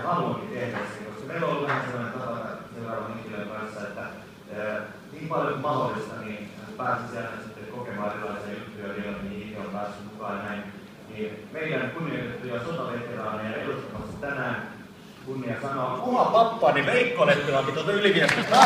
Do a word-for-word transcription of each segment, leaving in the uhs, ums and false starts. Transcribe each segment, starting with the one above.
haluankin tehdä sen, koska meillä on ollut vähän sellainen tapa seuraavan henkilön kanssa, että niin paljon kuin mahdollista, niin pääsisi aina sitten kokemaan erilaisia juttuja vielä, niin itse on päässyt mukaan näin. Niin meidän kunnioitettuja sotaveteraaneja edustamassa tänään kunnia sanoa oma pappani Veikko Leppilampi tuolta Ylivieskosta.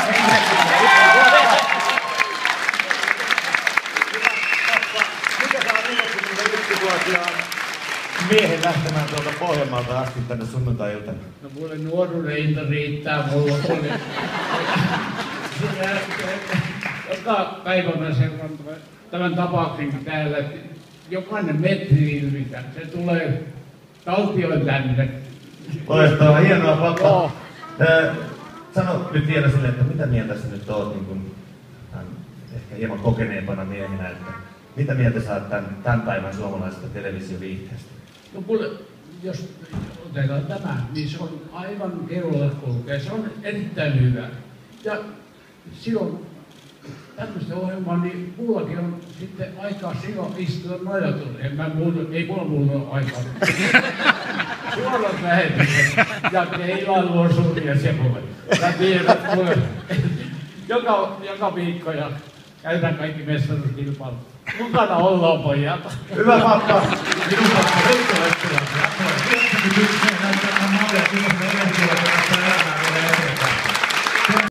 Mikä saa neljäkymmentäyksivuotiaan miehen lähtemään tuolta Pohjanmaalta asti tänne sunnuntai-iltana? No mulle nuoruuden ilta riittää, mulla oli. Joka päivä mä seuraan tämän tapauksenkin täällä, että jokainen metri ylitä, se tulee taltioon tänne. Loistavaa, hienoa pappa. No. Äh, sano nyt vielä silleen, että mitä mieltä sä nyt oot niin kun, tämän, ehkä hieman kokeneempana miehenä, että mitä mieltä sä oot tämän, tämän päivän suomalaisesta televisioviihteestä? No kuule, jos otetaan tämä, niin se on aivan kerolla kulkea, se on erittäin hyvä. Ja silloin tämmöistä ohjelmaa, niin mullakin on sitten aikaa silloin istua nojatulle. En mä muuta, ei mulla muuta ole aikaa. Suorat lähetykset ja keilailu on suuria sepoja. Mä tiedän, että mulla joka, joka viikko ja käydään kaikki mestaruuskilpailut. Mukana ollaan pojat. Hyvä pappa! Minun pappa Veikko Leppilampi.